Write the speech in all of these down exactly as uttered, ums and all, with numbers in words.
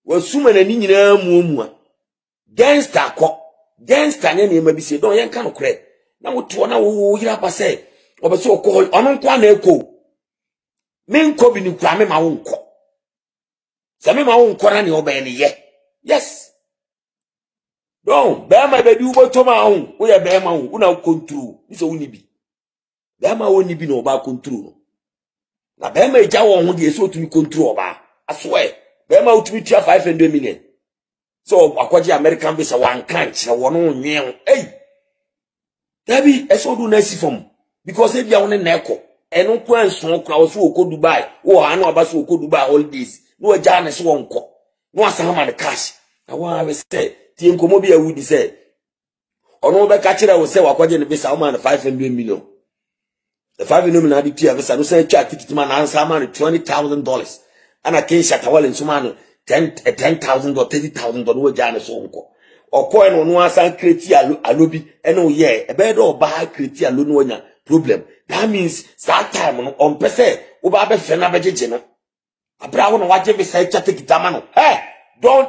wasuma na ni nyina muomua gangster ko gangster nya ne ma bi se don yen ka no kre na woto na wo yira pa se obeso ko ono nkwa na eko me nko bi ni kwa me ma wo nko se me ma wo nko na ne obe ne ye yes don ba ma be di ubo to ma ho wo ye be ma ho una control ni so woni bi ba ma woni bi no ba control na ba ma eja wo ho de so tumi control ba aswe ba ma utumi tia five hundred million so akwaji American visa wan kan kire wo no nwen eh dabi eso do na si fom because e bia won na eko eno ko anso kwa wo so oko Dubai wo anu abaso oko Dubai holidays no eja na so wonko no asan ma the cash na wa we say tie nkomo bi awudi say ono be ka kire wo say wakwaje ne visa wo ma na five hundred million the five hundred million adi tia visa no say cha ticket man ansa ma twenty thousand dollars ana ken shatawale nsuma no ten thousand or thirty thousand dollars wo ja na so wonko opo eno no asan create alobi eno ye e be do ba create alo no nya problem that means that time no on pese wo ba be fe na be jeje no abra wo no waje be sai cha ticket ama no hey don't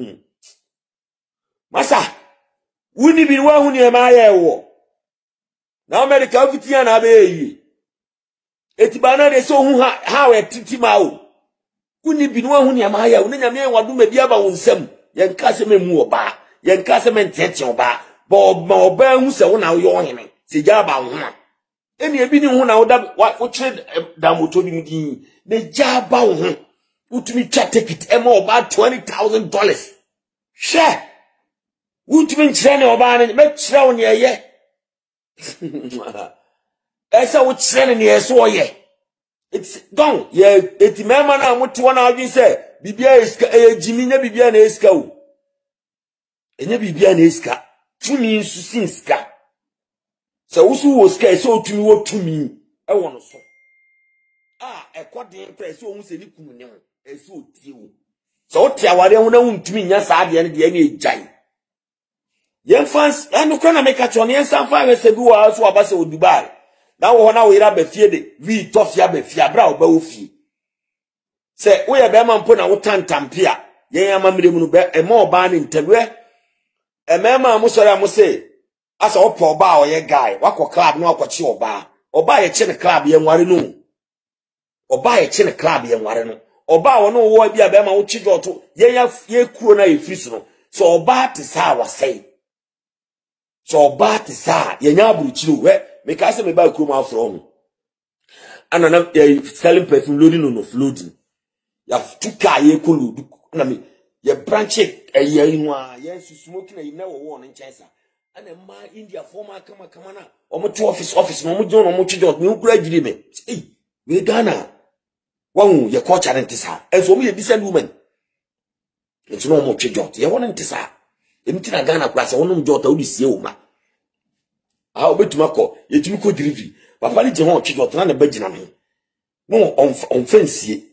masa wuni bi wa huni e ma ye wo na America fitia na be yi etibana de so hu ha ha we titi ma wo wuni bi wa huni e ma ye wo na nyame wadu ma bi aba wo nsam ye nka se memu oba ye nka se mentete oba bo ma oba hu se wo na wo yo hene se ja ba wo ha eni ebi ni hu na wo da wo kire da moto bi mudi ne ja ba wo ho utumi cha ticket e ma oba twenty thousand dollars she utumi nchire ne oba ne me chire wo ne ye esa wo chire ne yeso oye it's done ye eti mema na moto na adwin se bibia eska e jimi nya bibia na eska wo enya bibia na eska tumi nsu sinska so wusu wo ska so tumi wo tumi e wono so ah ekode pre so hu se ni kunu ne ho e so tie wo so tie aware hu na hu tumi nya sa ade ne de ne ejai yen fans enu kwa na make atone yen san fa we se bi wa so abase o Dubai na wo na wo ira ba fie de wi tofia ba fie abra wo ba wo fie se wo ye be ma mpo na wo tantampia yen amamire mu no be e ma oba ne ntawe e mema amusore amuse asa opo oba o ye guy wakọ club no akọchi oba oba ye che ne club ye nware no oba ye che ne club ye nware no oba wo no wo bia be ma wo chijo to ye ya ye kuro na ye Fir three s no so oba te sa wasai so oba te sa ye nya aburuchiro we me ka se me ba kuro ma from ana na ye selling perfume loading no flooding ya tuka ye kolu na me ye branch e ye inu a ye smoking na ye na wo wo no nchesa ana ma India former kama kama na omo to office office no mo jo no mo chijo me ukura giri me eh we Ghana wan ye culture ntisa enso mo ye decent woman enso no mo chijo ye won ntisa emiti na Ghana kura se wonum jo ta odi sie wo ma ah obetuma ko ye tumi ko delivery papa ni je ho chijo na na bagina me no on on fancy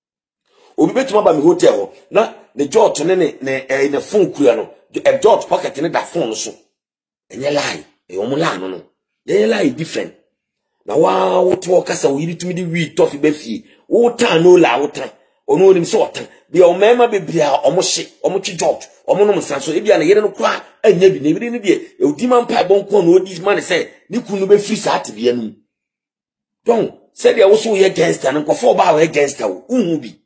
obi betuma ba me hotel na ne jo to ne ne ne phone kura no e dot pocket ne da phone so enye lie e omo la no no ye lie different na wa wo to kasa wo yiri tumi di wi tofi ba fie wo tan no la wo tan ono onim so tan bi o mema bebria omo hye omo chi jot omo no msanso e bia na yere no kwa anya bi na ebire ne bi e odi man pa bon ko no odi man say ni kunu be Fir three s ati bia nu don say dia wo so ye gangster no nkofo ba wo gangster wo uhu bi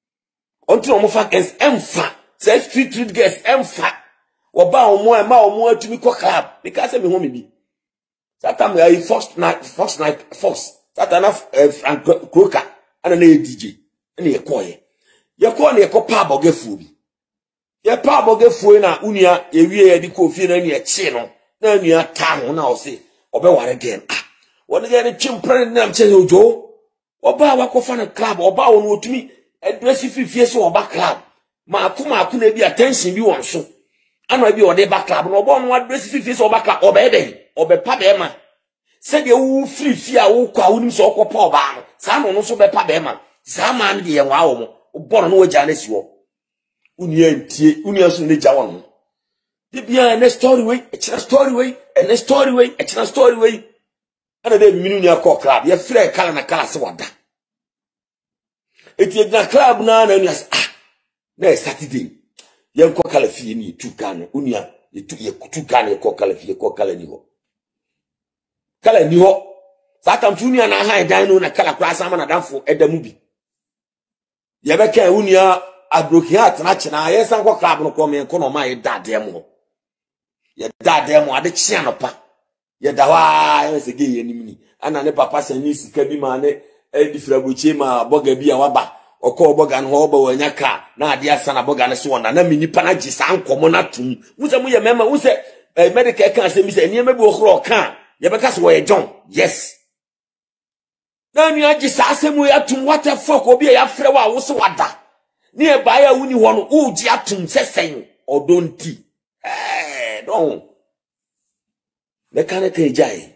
onto omo fa against emfa say Fir three s guys emfa oba omo e ma omo atumi ko club because me ho me bi that time I first night first night first that enough Frank Kuraaa and na D J na ye koye ye ko na ye ko pa bogefu bi ye pa bogefu na unia ye wie ye di ko fie na ne chi no na nua ta ho na o se obe ware again ah won ye ne chimpre na mche ojo oba wa ko fa na club oba won otumi address fifie so oba club ma akuma akuna bi attention bi won so ana bi ode ba club no obo no address fifie so oba club obe den obe pa be ma se de wu free fie a wo kwa wonim so okopa oba no sa no no so be pa be ma sa ma ne de ye wa wo mo obo no wo ja na si wo uni antie uni aso ne ja won de bia na story way e chira story way e na story way e chira story way ana de minu ni akọ club ye free kala na kala se wada eti na club na na ni as ah na Saturday Yen ko kala fie ni tu kan unia ye tu ye tu kan ye ko kala fie ko kala ni ho kala ni ho sa kam tu unia na han dan no na kala kura sama na danfo edamu bi ye be kan unia abroki atena chena ye san ko club no ko me ko no ma ye dade mo ye dade mo ade chia no pa ye da wa ye se ge ye nimni ana ne papa san ni sika bi ma ne e difra bochi ma boga bi a waba oko boga no ho ba wanya ka na ade asana boga ne so wona na mi nipa na gisa ankomo na tum musa mu ye mema wo se medical kan se mi se eniema bi okro kan ye be ka se wo ye John yes na mi agisa asemu ya tum what the fuck obi ya frɛ wa wo se wada ni e ba ya wuni ho no u gi atum sesen odonti eh don le kan te jai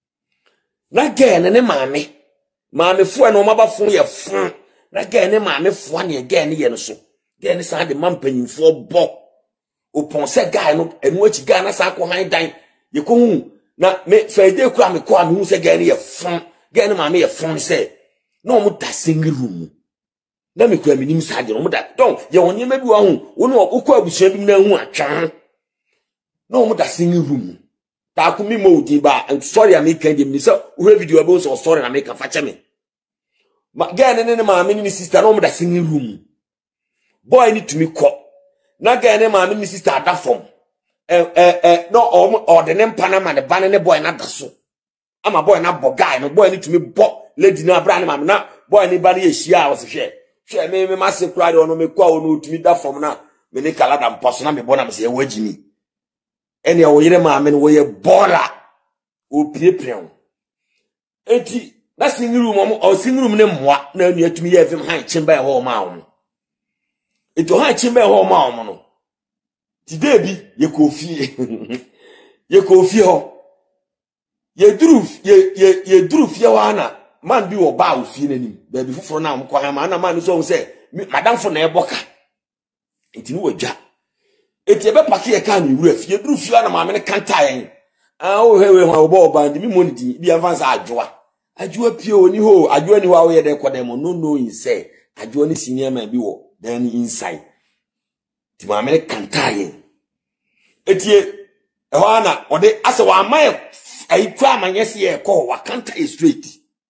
na ge ne ne maame maame fu e no maba fun ye fun na ge ne maame fu ane ge ne ye no so ge ne sa de mampanyimfo bo opon se guy no enu achi guy na sa ko han dan ye ko hu na me faide kura me ko am hu se ge ne ye fun ge ne maame ye fun se no mu da single room na me kura me nim sa de no mu da don ye wonye ma bi wa hu wo no okọ abusua bi na hu atwan no mu da single room ta ku mi mo di ba sorry am kan dem ni so wo video abo so sorry na me kan fa che me ma ge ne ne maame ni sister no mu da single room boy ni tumi ko na ge ne maame ni sister ada form eh eh eh no o de ne mpana ma ne ba ne boy na da so ama boy na bo guy no boy ni tumi bo lady na bra ne maame na boy ni ba ne ye hia wo se hwe hwe me me ma se kura de ono me kwa ono tumi da form na me ne kala da mposo na me bo na me se ye wagini ene wo yire maame no wo ye bola o piepien enti na single room mo o single room ne moa na anu atumi ye fem han chimba e ho ma wo enti han chimba e ho ma wo no ti de bi ye ko fie ye ko fie ho ye duru ye ye ye duru fie wa na man bi wo ba wo fie nanim ba bi fufuro na mo kwa ha ma na man so say madam fo na e boka enti ni wadwa enti e be pake ye ka ni wura fie duru fie na ma me ne kanta yen ah wo hewe ho obo band mi monidi bi advance adwoa adwoa pie oni ho adwoa ni wa wo ye de kodem no no in say adwoa ni senior man bi wo then inside ti ma me ne kanta yen enti e ho ana ode ase wa amaye ai kwa manyesi ye ko wa kanta e straight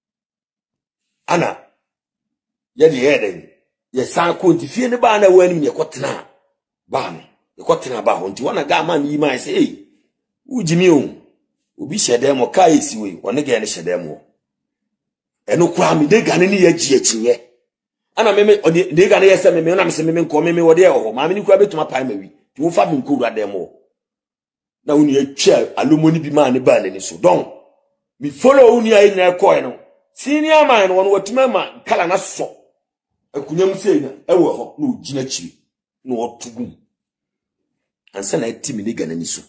ana ye de heden ye san ko nti fie ne ba na wani ye kotena ba no ye kotena ba ho nti wana ga man yi man say eh ujimi o obi hyede mo ka esi we woni ga ne hyede mo eno kwa mi de ga ne ye gi akinye ana meme de ga ne ye se meme na me se meme nko meme wode ye ho ma me ni kwa betuma pai mawi ti wo fa mi nko ruade mo na uni e twa alumoni bi ma ne ba ne so don mi follow uni ai na ko e no senior man won watuma ma kala na so akunyam sei na e wo ho na ogina chiri na otugum ansa na etimi ne gana ni so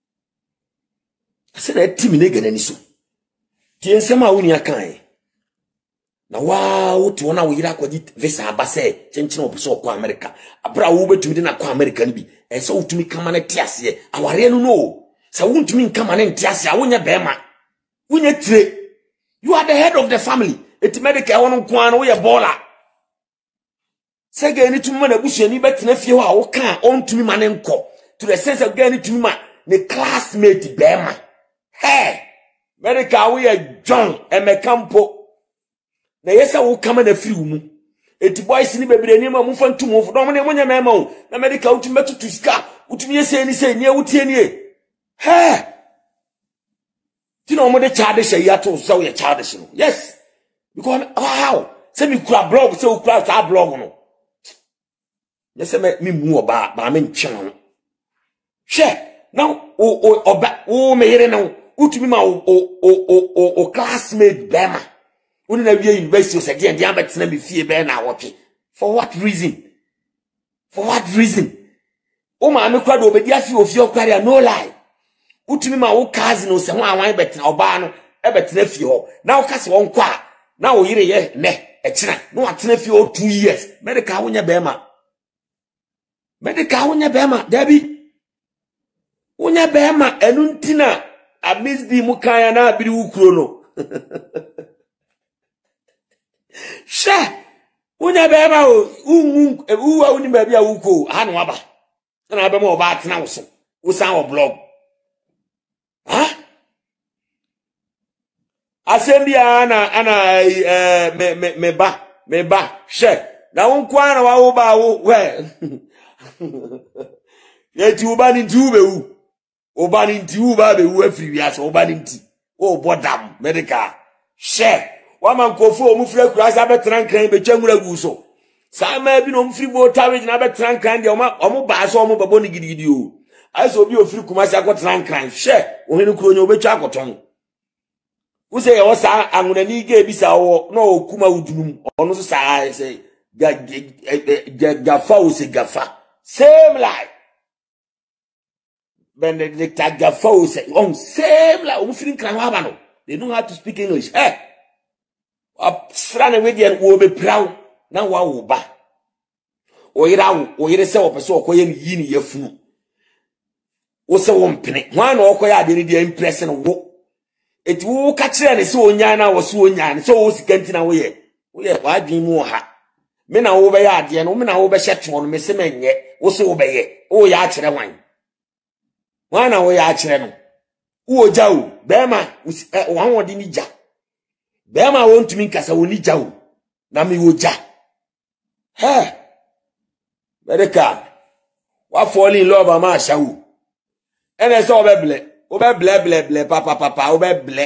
ansa na etimi ne gana ni so ti ensema uni akan na wa wotu wona wo yira kwaji visa abase chenchina obuso kwa America abra wo betumi de na kwa America ni bi e so wotumi kama na tiase aware no no sa wontumi kama na tiase a wonya bema wonya tire you are the head of the family it medical won kwa na wo ye baller sege ni tumi na busu ni betena fie ho a wo kan ontumi ma ne nko to the sense of gani tumi ma ne classmate bema hey medical wo ye John Emekampo na yesa wo kama na firi mu eti boys ni bebre ni ma mu fa ntum wo do mo ne mo nya mema wo na medical utum betutu ska utum yese ni se ni wutie ni e he ti no mo de charge she ya to so ye charge no yes because how say me kura blog say o kura ta blog no yes me me mu oba ba me ntwen she now o o oba o me yere no utumi ma o o o o classmate bema uni na wie university o se dia dia betina me fie be na wote for what reason for what reason o ma me kwado obedi afi ofie okware no lie utumi ma wo kazi no se ho awan betina oba no e betina fie ho na wo kase won kwa na wo yire ye ne e kira no atena fie o two years medical wonya be ma medical wonya be ma dabi wonya be ma enu ntina amizdi mu kan ya na abiri wukuro no she wonya beba o ungu uwa uni bebia wuko hanu aba na abe mo ba tena wo so wo san wo blog ha asembia na ana eh me me me ba me ba she na won kwa na wa wo ba wo we yeti wo ba ni nti wo be wu wo ba ni nti wo ba be wu afiri wi ase wo ba ni nti wo bodam medical she wa man kofu o mu fira kura sa betran kan be twamura gu so sa ma bi no mu firi bo tawe na betran kan de o ma o mu ba so o mu babo ni gidigidi o aso bi o firi kuma sa akotran kan she o henu kuro nya o betwa akoton wo se ye wo sa anwuna ni ge bi sa wo no o kuma udunum ono so sa say ga gafa o se gafa same like Benedict gafa o se on same like o firi kan wa ba no they know how to speak English eh Srane wedi en wo be praw na wa wo ba oyira wo oyire se wo pese okoye ni yi ni yafunu wo se wo mpene hwan na okoye ade ni dia impress no wo eti wo ka kire ne se onya na wo se onya ne se wo sikanti na wo ye wo ye wa dwin mu ha me na wo be ya ade no me na wo be hye to no me se menye wo se wo be ye wo ya kire hwan hwan na wo ya kire no wo jawo be ma wan wodi ni ja Bema won't mean kasa woni jaw na mi woja he Medikal wa fall in love ama shawu ene so obeble obeble ble ble papa papa obeble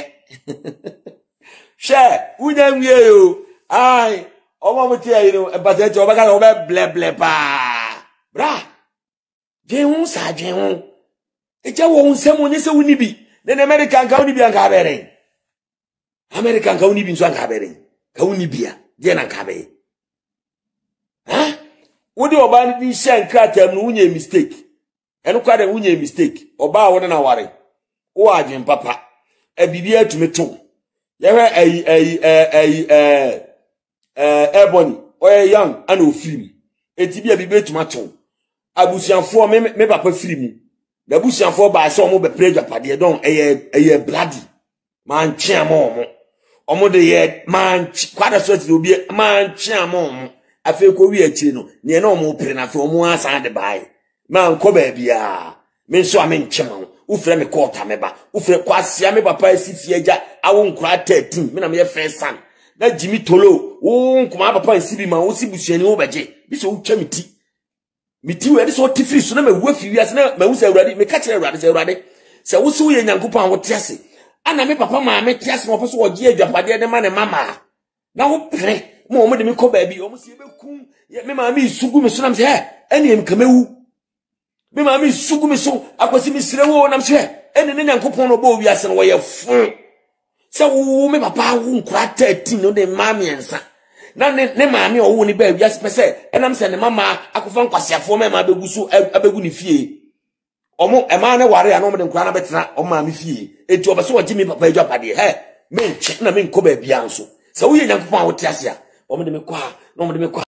she unya nwie yo ai omo muti ayi no e base ti obaka obeble ble pa bra jeun sa jeun e je wo nsem onye se woni bi ne ne Medikal ka woni bi anka bere American ka unibi nso anka bere ka unibia de na nka be ha wodi oba ni shen kratam no unye mistake eno kwa de unye mistake oba wo na ware wo agyen papa e bibia atumi to ye hwe ayi ayi ayi eh eh ebony oye young ana ofiri eti bia bibia atuma to abusianfo me me papa firi mu da abusianfo ba se omo be pressure pade don eye eye bloody man chiamo omo omo de ye man kwada so ti obi man chiamo omo afi ko wi akire no ne na omo pere na afi omo asan de bai man ko ba bia me so ame nchema wo fere me kota me ba wo fere kwasia me papa asifie agya awo nkura thirteen me na me first son na Jimmy Tilo wo nkuma papa asibi ma wo sibusuani wo beje bi so wo twa miti miti we de so tifiri so na me wo afi wi ase na ma wo se awrade me ka kire awrade se awrade se wo so ye nyankopon wo tiase ana me papa ma me tiase mo peso ogie adwapade de ma ne mama na wo pre mo mo de me ko ba bi o mo se beku me ma me isugu me so na me se he ene em kamewu me ma me isugu me so akwasi me sire wo na me se ene ne nyankopon no ba owi ase no wo ye fun se wo me papa wo nkura thirteen no de ma me ensa na ne ne ma me o wo ni ba owi ase pese ena me se ne mama akofa nkwasiafo me ma begu so abegu ni fie omo ema ne ware ya no mo de nkura na betena o ma me fie eti obeso ogi me papa adwapade he me nche na me nko ba bia nso se wo ye nyankopon a wo te ase a omo de me kwa na omo de me kwa